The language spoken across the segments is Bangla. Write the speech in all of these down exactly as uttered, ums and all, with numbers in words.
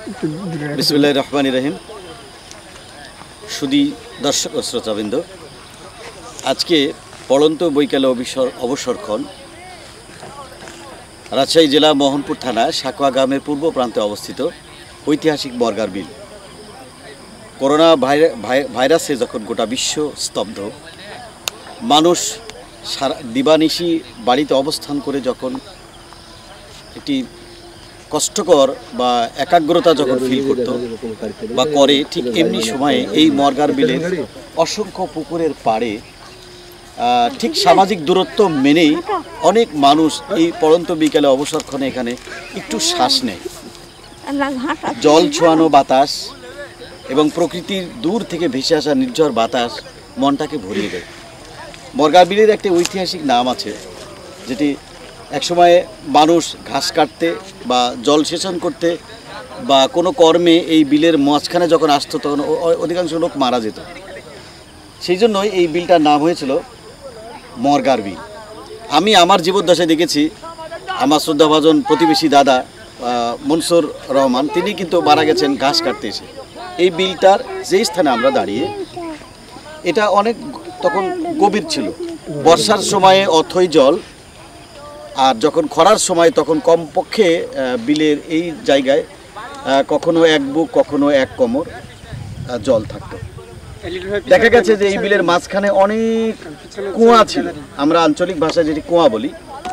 বিসমিল্লাহির রহমানির রহিম। সুধী দর্শক ও শ্রোতাবৃন্দ, আজকে পড়ন্ত বৈকালে অবসর অবসরক্ষণ রাজশাহী জেলা মোহনপুর থানা সাকুয়া গ্রামের পূর্ব প্রান্তে অবস্থিত ঐতিহাসিক বর্গার বিল। করোনা ভাইরাসে যখন গোটা বিশ্ব স্তব্ধ, মানুষ সারা দিবানিশি বাড়িতে অবস্থান করে যখন একটি কষ্টকর বা একাগ্রতা যখন ফিল করতো বা করে, ঠিক এমনি সময়ে এই মর্গার বিলের অসংখ্য পুকুরের পাড়ে ঠিক সামাজিক দূরত্ব মেনেই অনেক মানুষ এই পড়ন্ত বিকেলে অবসরক্ষণে এখানে একটু শ্বাস নেয়। জল ছোঁয়ানো বাতাস এবং প্রকৃতির দূর থেকে ভেসে আসা নির্ঝর বাতাস মনটাকে ভরিয়ে দেয়। মর্গার বিলের একটি ঐতিহাসিক নাম আছে, যেটি একসময় মানুষ ঘাস কাটতে বা জল সেচন করতে বা কোনো কর্মে এই বিলের মাঝখানে যখন আসতো তখন অধিকাংশ লোক মারা যেত। সেই জন্যই এই বিলটার নাম হয়েছিল মর্গার বিল। আমি আমার জীবদ্দশায় দেখেছি, আমার শ্রদ্ধাভাজন প্রতিবেশী দাদা মনসুর রহমান, তিনি কিন্তু মারা গেছেন ঘাস কাটতে এসে। এই বিলটার যেই স্থানে আমরা দাঁড়িয়ে, এটা অনেক তখন গভীর ছিল। বর্ষার সময়ে অথই জল, আর যখন খরার সময় তখন কমপক্ষে বিলের এই জায়গায় কখনো এক বুক কখনো এক কোমর জল থাকতো। দেখা গেছে যে এই বিলের মাঝখানে অনেক কুয়া ছিল, আমরা আঞ্চলিক ভাষায় যেটি কুয়া বলি।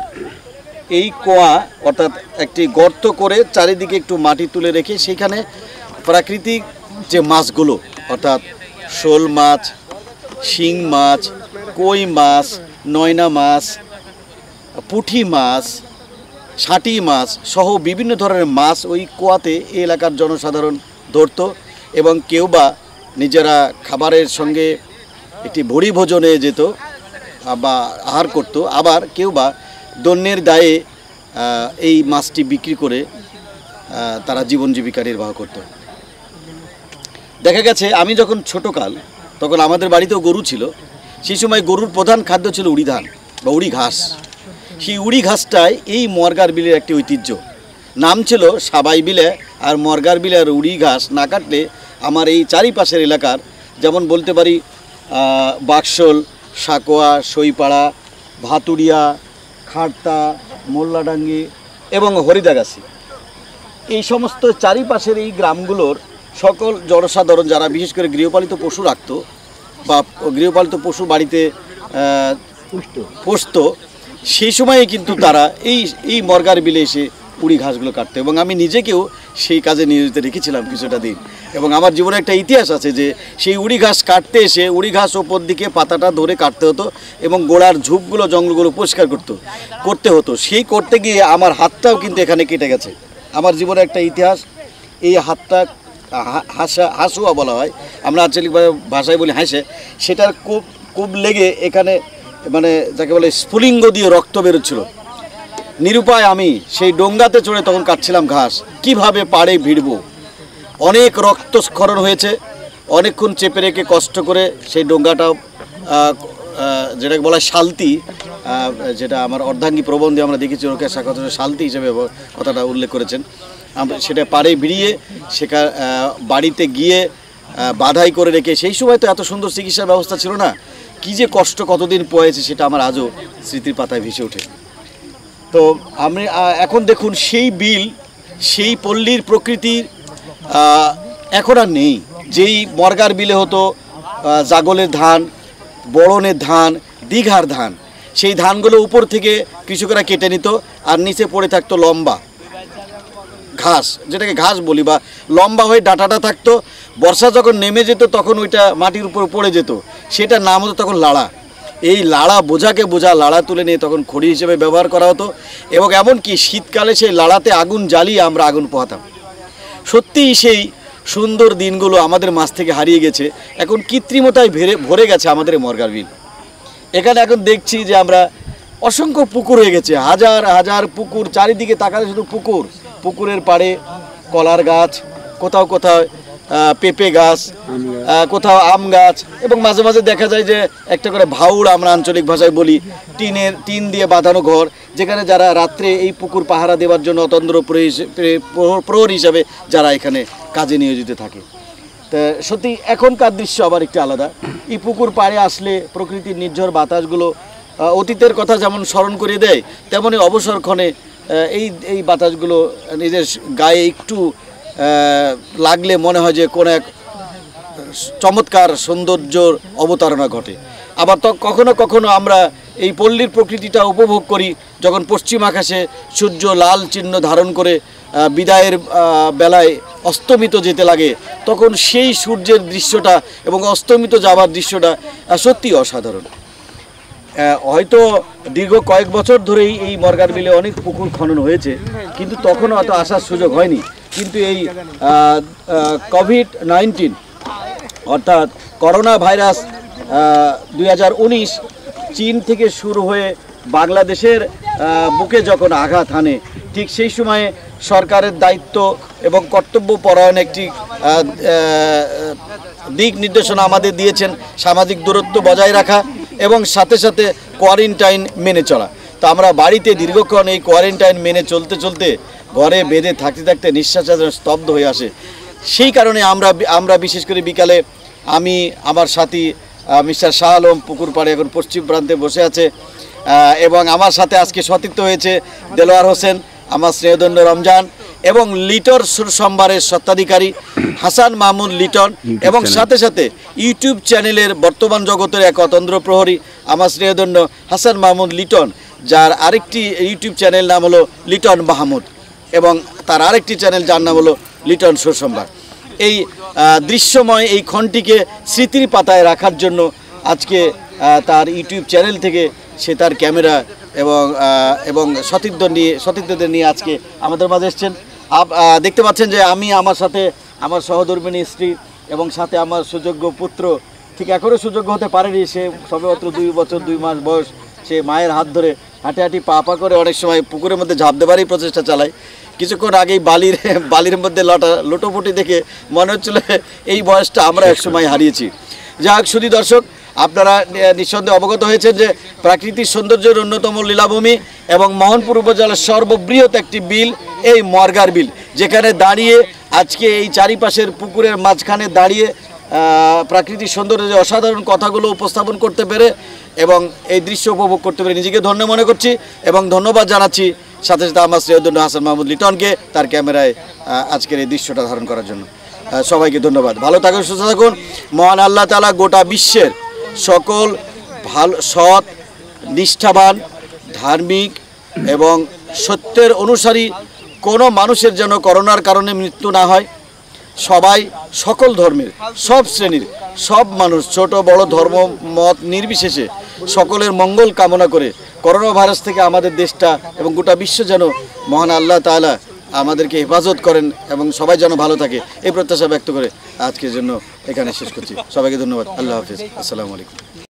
এই কুয়া অর্থাৎ একটি গর্ত করে চারিদিকে একটু মাটি তুলে রেখে সেখানে প্রাকৃতিক যে মাছগুলো অর্থাৎ শোল মাছ, শিং মাছ, কই মাছ, নয়না মাছ, পুঁটি মাছ, ছাঁটি মাছ সহ বিভিন্ন ধরনের মাছ ওই কুয়াতে এই এলাকার জনসাধারণ ধরত এবং কেউ বা নিজেরা খাবারের সঙ্গে একটি ভরি ভোজনে যেত বা আহার করত, আবার কেউ বা দৈন্যের দায়ে এই মাছটি বিক্রি করে তারা জীবন জীবিকা নির্বাহ করত। দেখা গেছে আমি যখন ছোটকাল, তখন আমাদের বাড়িতেও গরু ছিল। সেই সময় গরুর প্রধান খাদ্য ছিল উড়ি ধান বা উড়ি ঘাস। সেই উড়ি ঘাসটাই এই মর্গার বিলের একটি ঐতিহ্য। নাম ছিল সাবাই বিলে, আর মর্গার বিলে আর উড়ি ঘাস না কাটলে আমার এই চারিপাশের এলাকার, যেমন বলতে পারি বাকশোল, সাকোয়া, সইপাড়া, ভাতুড়িয়া, খাড়তা, মোল্লাডাঙ্গি এবং হরিদাগাছি, এই সমস্ত চারিপাশের এই গ্রামগুলোর সকল জনসাধারণ যারা বিশেষ করে গৃহপালিত পশু রাখত বা গৃহপালিত পশু বাড়িতে পুষত, সেই সময়ে কিন্তু তারা এই এই মর্গার বিলে এসে উড়ি ঘাসগুলো কাটতো এবং আমি নিজেকেও সেই কাজে নিয়োজিত রেখেছিলাম কিছুটা দিন। এবং আমার জীবনে একটা ইতিহাস আছে যে সেই উড়ি ঘাস কাটতে এসে উড়ি ঘাস ওপর দিকে পাতাটা ধরে কাটতে হতো এবং গোড়ার ঝুপগুলো জঙ্গলগুলো পরিষ্কার করতো করতে হতো সেই করতে গিয়ে আমার হাতটাও কিন্তু এখানে কেটে গেছে। আমার জীবনে একটা ইতিহাস, এই হাতটা হাসা হাসুয়া বলা হয়, আমরা আঞ্চলিক ভাষায় বলি হাসে, সেটার কূপ কূপ লেগে এখানে মানে যাকে বলে স্ফুলিঙ্গ দিয়ে রক্ত বেরোচ্ছিল। নিরুপায় আমি সেই ডোঙ্গাতে চড়ে তখন কাটছিলাম ঘাস, কিভাবে পাড়ে ভিড়ব। অনেক রক্তস্খলন হয়েছে, অনেকক্ষণ চেপে রেখে কষ্ট করে সেই ডোঙ্গাটা, যেটাকে বলা হয় শালতি, যেটা আমার অর্ধাঙ্গী প্রবন্ধে আমরা দেখেছি, ওকে শালতি হিসেবে কথাটা উল্লেখ করেছেন। সেটা পাড়ে ভিড়িয়ে সেটা বাড়িতে গিয়ে বাধাই করে রেখে, সেই সময় তো এত সুন্দর চিকিৎসা ব্যবস্থা ছিল না, কী যে কষ্ট কতদিন পয়েছে সেটা আমার আজও স্মৃতির পাতায় ভেসে ওঠে। তো আমি এখন দেখুন সেই বিল, সেই পল্লীর প্রকৃতির এখন আর নেই। যেই মর্গার বিলে হতো জাগলের ধান, বড়নের ধান, দীঘার ধান, সেই ধানগুলো উপর থেকে কৃষকেরা কেটে নিত আর নিচে পড়ে থাকতো লম্বা ঘাস, যেটাকে ঘাস বলি, বা লম্বা হয়ে ডাঁটাটা থাকতো। বর্ষা যখন নেমে যেত তখন ওইটা মাটির উপর পড়ে যেত, সেটার নাম হতো তখন লাড়া। এই লাড়া বোঝাকে বোঝা লাড়া তুলে নিয়ে তখন খড়ি হিসেবে ব্যবহার করা হতো এবং এমনকি শীতকালে সেই লাড়াতে আগুন জ্বালিয়ে আমরা আগুন পোহাতাম। সত্যিই সেই সুন্দর দিনগুলো আমাদের মাঝ থেকে হারিয়ে গেছে, এখন কৃত্রিমতায় ভরে ভরে গেছে আমাদের মর্গার বিল। এখানে এখন দেখছি যে আমরা অসংখ্য পুকুর হয়ে গেছে, হাজার হাজার পুকুর, চারিদিকে তাকালে শুধু পুকুর, পুকুরের পাড়ে কলার গাছ, কোথাও কোথাও পেঁপে গাছ, কোথাও আম গাছ, এবং মাঝে মাঝে দেখা যায় যে একটা করে ভাউড় আমরা আঞ্চলিক ভাষায় বলি, টিনের টিন দিয়ে বাঁধানো ঘর, যেখানে যারা রাত্রে এই পুকুর পাহারা দেওয়ার জন্য অতন্দ্র প্রহর হিসাবে যারা এখানে কাজে নিয়োজিত থাকে। তা সত্যি এখনকার দৃশ্য আবার একটু আলাদা। এই পুকুর পাড়ে আসলে প্রকৃতির নির্ঝর বাতাসগুলো অতীতের কথা যেমন স্মরণ করিয়ে দেয়, তেমনি অবসরক্ষণে এই এই বাতাসগুলো নিজের গায়ে একটু লাগলে মনে হয় যে কোনো এক চমৎকার সৌন্দর্যর অবতারণা ঘটে। আবার তো কখনো কখনো আমরা এই পল্লীর প্রকৃতিটা উপভোগ করি যখন পশ্চিম আকাশে সূর্য লাল চিহ্ন ধারণ করে বিদায়ের বেলায় অস্তমিত যেতে লাগে, তখন সেই সূর্যের দৃশ্যটা এবং অস্তমিত যাবার দৃশ্যটা সত্যি অসাধারণ। হয়তো দীর্ঘ কয়েক বছর ধরেই এই মর্গার বিলে অনেক পুকুর খনন হয়েছে, কিন্তু তখনও অত আসার সুযোগ হয়নি। কিন্তু এই কোভিড নাইন্টিন অর্থাৎ করোনা ভাইরাস দুই হাজার উনিশ চীন থেকে শুরু হয়ে বাংলাদেশের বুকে যখন আঘাত হানে, ঠিক সেই সময়ে সরকারের দায়িত্ব এবং কর্তব্যপরায়ণ একটি দিক নির্দেশনা আমাদের দিয়েছেন, সামাজিক দূরত্ব বজায় রাখা এবং সাথে সাথে কোয়ারেন্টাইন মেনে চলা। তো আমরা বাড়িতে দীর্ঘক্ষণ এই কোয়ারেন্টাইন মেনে চলতে চলতে ঘরে বেঁধে থাকতে থাকতে নিঃশ্বাস স্তব্ধ হয়ে আসে। সেই কারণে আমরা আমরা বিশেষ করে বিকালে আমি আমার সাথী মিস্টার শাহ আলম পুকুর পাড়ে এখন পশ্চিম প্রান্তে বসে আছে, এবং আমার সাথে আজকে সতীর্থ হয়েছে দেলোয়ার হোসেন, আমার স্নেহদণ্ড রমজান, এবং লিটন সুরসম্ভারের স্বত্বাধিকারী হাসান মাহমুদ লিটন, এবং সাথে সাথে ইউটিউব চ্যানেলের বর্তমান জগতের এক অতন্দ্র প্রহরী আমার স্নেহদণ্ড হাসান মাহমুদ লিটন, যার আরেকটি ইউটিউব চ্যানেল নাম হলো লিটন মাহমুদ, এবং তার আরেকটি চ্যানেল যার নাম হলো লিটন সুরসম্ভার। এই দৃশ্যময় এই ক্ষণটিকে স্মৃতির পাতায় রাখার জন্য আজকে তার ইউটিউব চ্যানেল থেকে সে তার ক্যামেরা এবং এবং সতীর্থ নিয়ে সতীর্থদের নিয়ে আজকে আমাদের মাঝে এসছেন। দেখতে পাচ্ছেন যে আমি আমার সাথে আমার সহধর্মিণী স্ত্রী এবং সাথে আমার সুযোগ্য পুত্র, ঠিক এখনও সুযোগ্য হতে পারেনি, সে সবেমাত্র দুই বছর দুই মাস বয়স, সে মায়ের হাত ধরে হাঁটে হাঁটি পা পা করে অনেক সময় পুকুরের মধ্যে ঝাঁপ দেবারই প্রচেষ্টা চালায়। কিছুক্ষণ আগেই বালির বালির মধ্যে লটা লোটোপুটি দেখে মনে হচ্ছিল এই বয়সটা আমরা একসময় হারিয়েছি। যাই হোক, শুধু দর্শক, আপনারা নিঃসন্দেহে অবগত হয়েছেন যে প্রাকৃতিক সৌন্দর্যের অন্যতম লীলাভূমি এবং মোহনপুর উপজেলার সর্ববৃহৎ একটি বিল এই মর্গার বিল, যেখানে দাঁড়িয়ে আজকে এই চারিপাশের পুকুরের মাঝখানে দাঁড়িয়ে প্রাকৃতিক সৌন্দর্যের অসাধারণ কথাগুলো উপস্থাপন করতে পেরে এবং এই দৃশ্য উপভোগ করতে পেরে নিজেকে ধন্য মনে করছি এবং ধন্যবাদ জানাচ্ছি সাথে সাথে আমার শ্রেয়দণ্ড হাসান মাহমুদ লিটনকে তার ক্যামেরায় আজকের এই দৃশ্যটা ধারণ করার জন্য। সবাইকে ধন্যবাদ। ভালো থাকুন, সুস্থ থাকুন। মহান আল্লাহ তাআলা গোটা বিশ্বের সকল ভালো, সৎ, নিষ্ঠাবান, ধার্মিক এবং সত্যের অনুসারী কোনো মানুষের যেন করোনার কারণে মৃত্যু না হয়। সবাই, সকল ধর্মের, সব শ্রেণীর, সব মানুষ, ছোট বড় ধর্ম মত নির্বিশেষে সকলের মঙ্গল কামনা করে করোনা ভাইরাস থেকে আমাদের দেশটা এবং গোটা বিশ্ব যেন মহান আল্লাহ তাআলা আমাদেরকে হেফাজত করেন এবং সবাই যেন ভালো থাকে, এই প্রত্যাশা ব্যক্ত করে আজকের জন্য এখানে শেষ করছি। সবাইকে ধন্যবাদ। আল্লাহ হাফিজ। আসসালামু আলাইকুম।